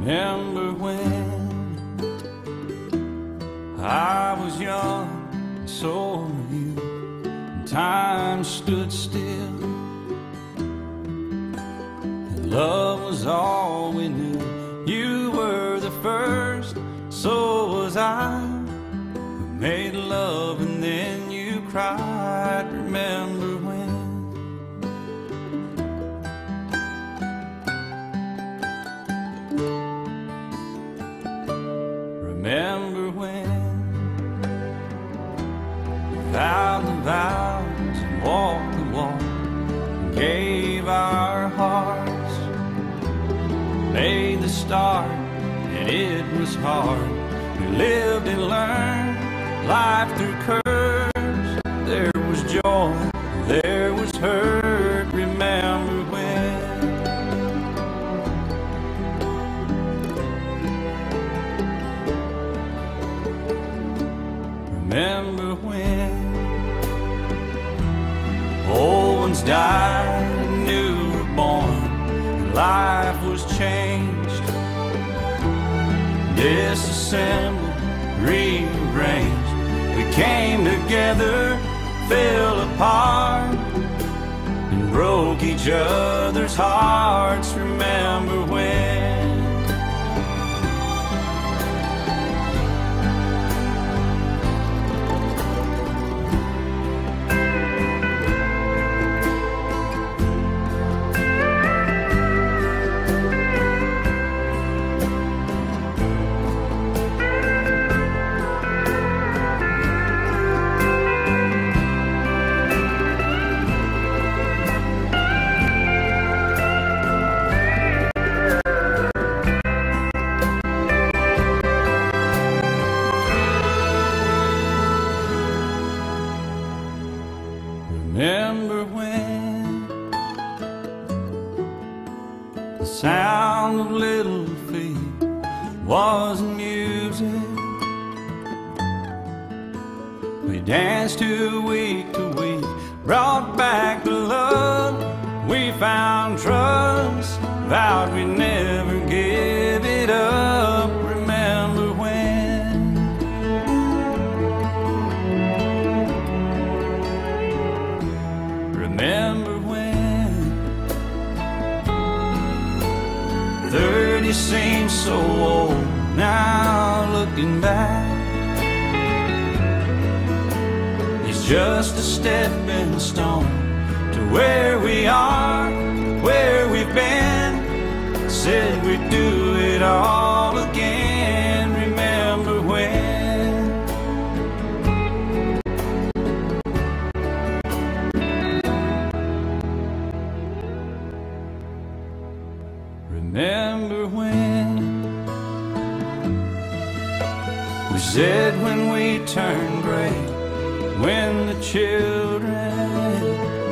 Remember when I was young, and so were you, and time stood still, and love was all we knew. You were the first, so was I, who made love and then you cried. Remember when? Remember when we vowed the vows and walked the walk and gave our hearts, made the start, and it was hard. We lived and learned life through curves. There was joy, there was hurt. Remember when? Remember when old ones died and new were born, and life was changed, disassembled, rearranged. We came together, fell apart, and broke each other's hearts. Remember when? Remember when the sound of little feet was music? We danced to week, brought back the love. We found trust, vowed we'd never give it up. Remember when? Remember when 30 seems so old now, looking back. It's just a stepping stone to where we are, where we've been. Said we'd do it all again. Remember when? Remember when we said when we turned gray, when the children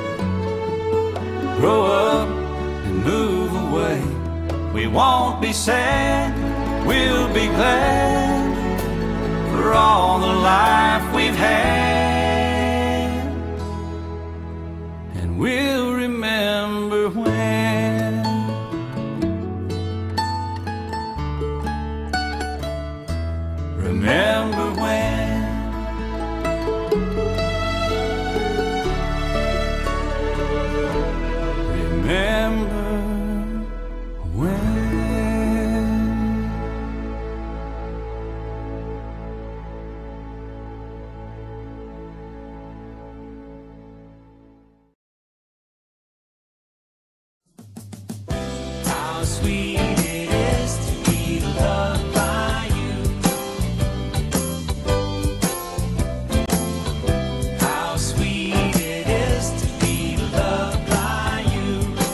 grow up and move away, we won't be sad, we'll be glad for all the life we've had, and we'll remember when. Remember when? Remember when? How sweet it is to be loved by you. How sweet it is to be loved by you.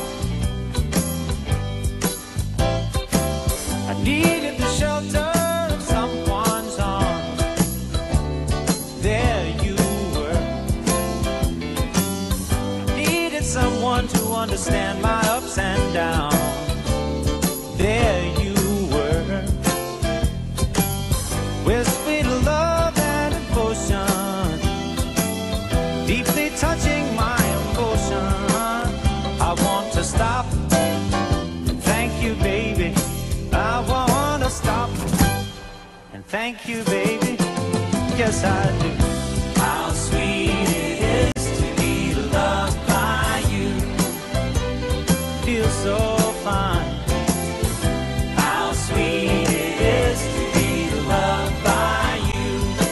I needed the shelter of someone's arms. There you were. I needed someone to understand my ups and downs. There you were. With sweet love and devotion, deeply touching my emotion. I want to stop and thank you, baby. I want thank you, baby, yes I do. How sweet it is to be loved by you. Feels so fine. How sweet it is to be loved by you.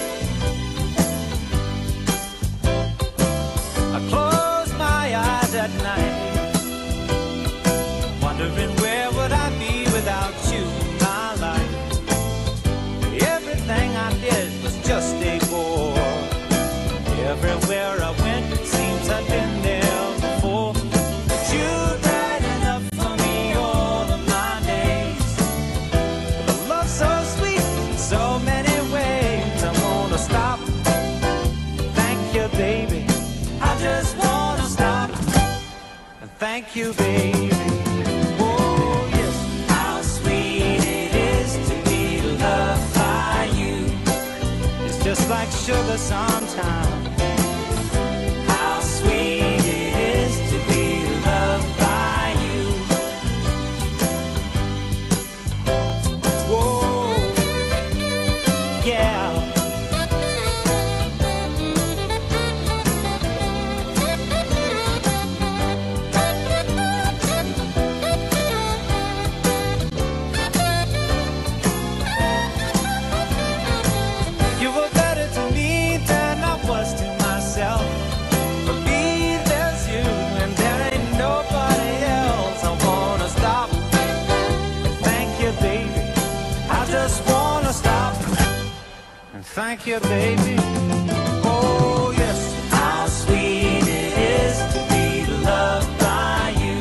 I close my eyes at night, wondering where would I be without you. Everything I did was just a bore. Everywhere I went, it seems I've been there before. But you're right enough for me all of my days. The love's so sweet in so many ways. I wanna stop. Thank you, baby. I just wanna stop. And thank you, baby. Just like sugar sometimes. How sweet it is to be loved by you. Whoa, yeah. You were better to me than I was to myself. For me, there's you, and there ain't nobody else. I wanna stop. Thank you, baby. I just wanna stop. And thank you, baby. Oh, yes. How sweet it is to be loved by you.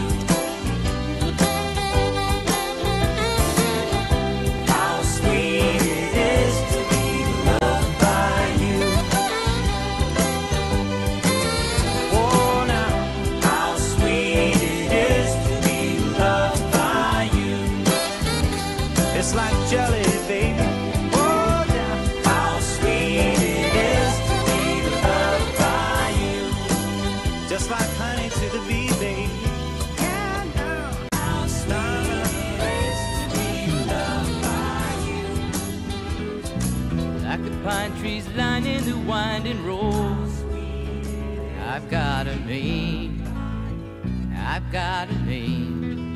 How sweet it is to be loved by you. Oh, now, how sweet it is to be loved by you. It's like jelly, baby. Oh, now, how sweet it is to be loved by you. Just like honey to the bee, baby. Yeah, now, how sweet it is to be loved by you. Like the pine trees lining the winding road, I've got a name, I've got a name.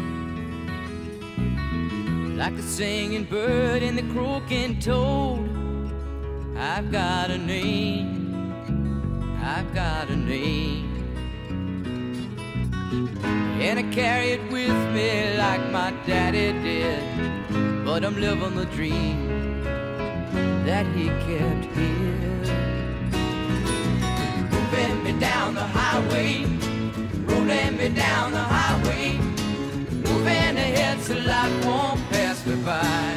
Like the singing bird and the croaking toad, I've got a name, I've got a name. And I carry it with me like my daddy did, but I'm living the dream that he kept here. Moving me down the highway, rolling me down the highway, moving ahead so life won't pass me by.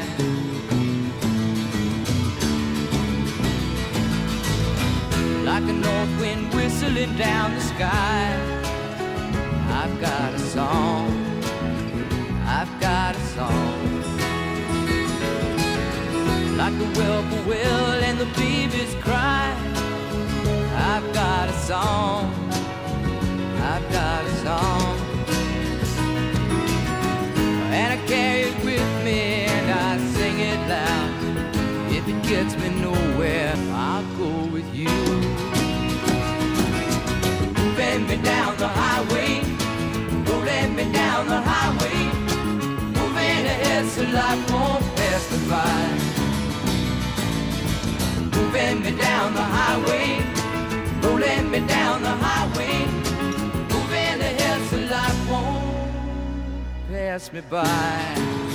Like a north wind whistling down the sky, I've got a song, I've got a song. Like the whippoorwill and the babies cry, I've got a song, I've got a song. And I carry it with me and I sing it loud. If it gets me nowhere, I'll go with you. Moving me down the highway, rolling me down the highway, moving ahead so life won't pass me by. Moving me down the highway, rolling me down the highway, moving ahead so life won't pass me by.